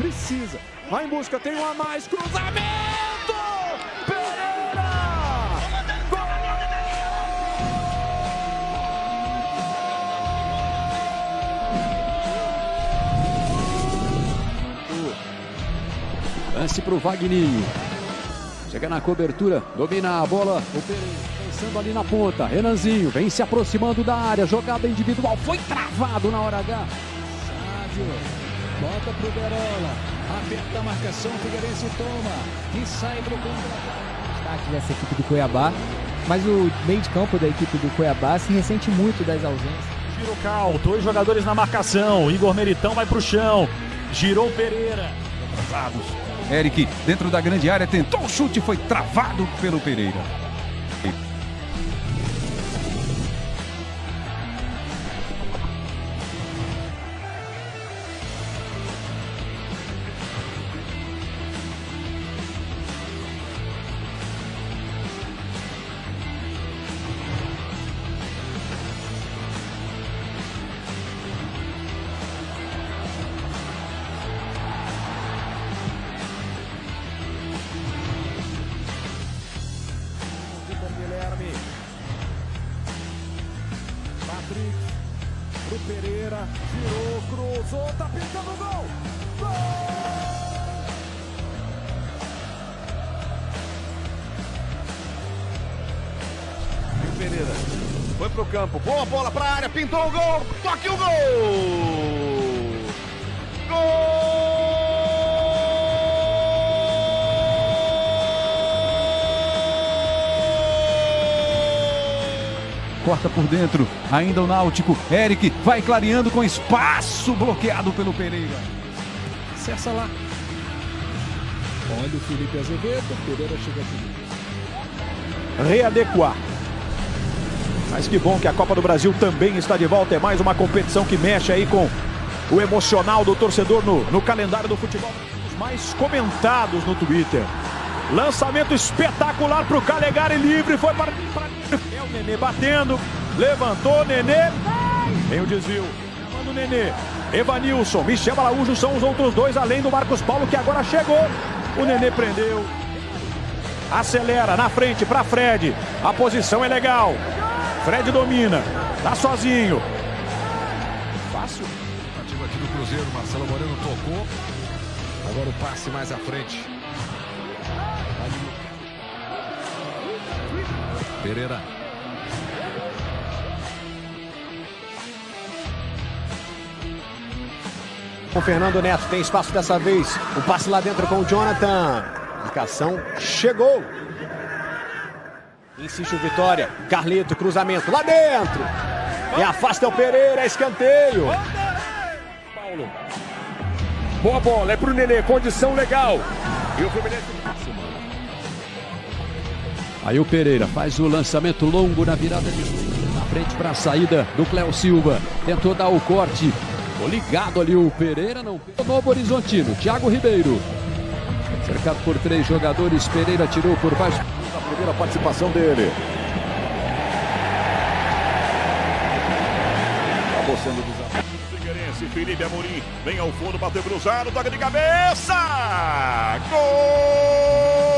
precisa. Vai em busca, tem um a mais, cruzamento! Pereira! Gol! Lance pro Wagninho. Chega na cobertura, domina a bola, o Pereira pensando ali na ponta. Renanzinho vem se aproximando da área, jogada individual, foi travado na hora H. Sávio, bota pro Berola, aperta a marcação, Figueirense toma e sai pro contra-ataque. Destaque dessa equipe do Cuiabá, mas o meio de campo da equipe do Cuiabá se ressente muito das ausências. Giro Cal, 2 jogadores na marcação, Igor Meritão vai pro chão, girou Pereira. Atrasados. Eric, dentro da grande área, tentou o chute, foi travado pelo Pereira. Patrick pro Pereira, girou, cruzou, tá pintando o gol! Gol! E o Pereira foi pro campo, boa bola pra área, pintou o gol, toque o gol! Gol! Corta por dentro, ainda o Náutico. Eric vai clareando com espaço bloqueado pelo Pereira. Acessa lá. Olha o Felipe Azevedo, Pereira chega aqui. Readequar. Mas que bom que a Copa do Brasil também está de volta. É mais uma competição que mexe aí com o emocional do torcedor no calendário do futebol. Os mais comentados no Twitter. Lançamento espetacular para o Calegari, livre, foi para é o Nenê batendo, levantou, Nenê, tem o desvio, chamando o Nenê, Evanilson, Michel Araújo são os outros dois, além do Marcos Paulo, que agora chegou, o Nenê prendeu, acelera, na frente para Fred, a posição é legal, Fred domina, tá sozinho, fácil. Ativo aqui do Cruzeiro, Marcelo Moreno tocou, agora o passe mais à frente. Pereira. Com Fernando Neto, tem espaço dessa vez. O passe lá dentro com o Jonathan. Marcação chegou. Insiste o Vitória. Carlito, cruzamento lá dentro. E afasta o Pereira, escanteio. Paulo. Boa bola, é pro Nenê, condição legal. E o Fluminense. Aí o Pereira faz o lançamento longo na virada de na frente para a saída do Cléo Silva. Tentou dar o corte. Ficou ligado ali o Pereira, não. Novo Horizontino, Thiago Ribeiro. Cercado por 3 jogadores, Pereira tirou por baixo. A primeira participação dele. Acabou sendo desafio. Figueirense, Felipe Amorim, vem ao fundo, bateu cruzado, toca de cabeça! Gol!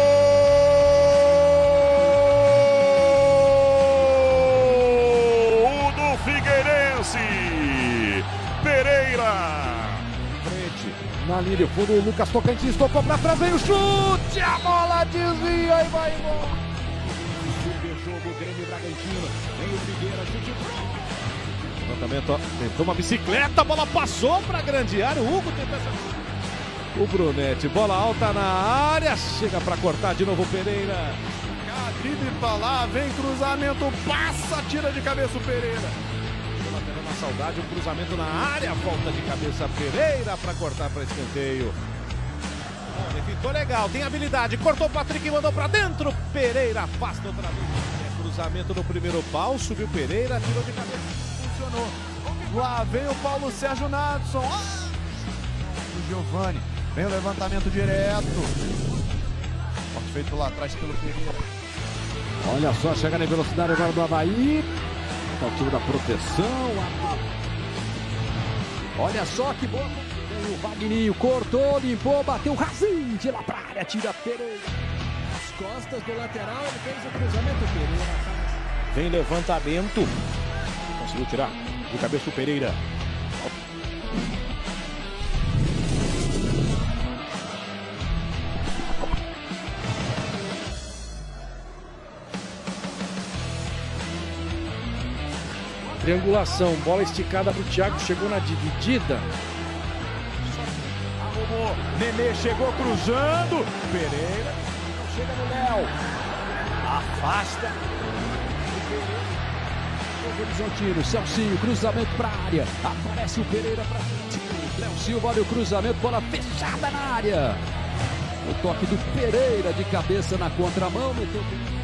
Pereira. Frente, na linha de fundo, o Lucas Tocantins tocou pra trás, vem o chute, a bola desvia e vai embora. Super jogo, Grêmio Bragantino, vem o Figueira, chute pronto. Levantamento, ó, tentou uma bicicleta, a bola passou pra grande área, o Hugo tentou essa... O Brunetti, bola alta na área, chega pra cortar de novo o Pereira. Drible pra lá, vem cruzamento, passa, tira de cabeça o Pereira. Na saudade, um cruzamento na área, volta de cabeça Pereira para cortar para escanteio. Ficou legal, tem habilidade, cortou o Patrick e mandou para dentro. Pereira afasta outra vez. Cruzamento no primeiro pau, subiu Pereira, tirou de cabeça, funcionou. Lá vem o Paulo Sérgio Nadson. O Giovani, vem o levantamento direto. Corte feito lá atrás pelo Pereira. Olha só, chega na velocidade agora do Avaí. O time da proteção. Olha só que boa. o Vagninho, cortou, limpou, bateu rasinho de lá pra área, tira Pereira. As costas do lateral, ele fez o cruzamento. Pereira. Vem levantamento. Conseguiu tirar de cabeça o Pereira. Triangulação, bola esticada pro Thiago, chegou na dividida. Arrumou, Nenê chegou cruzando. Pereira, chega no Léo. Afasta. Novo Horizontino, Celcinho, cruzamento pra área. Aparece o Pereira pra frente. Léo Silva, olha o cruzamento, bola fechada na área. O toque do Pereira de cabeça na contramão, meteu.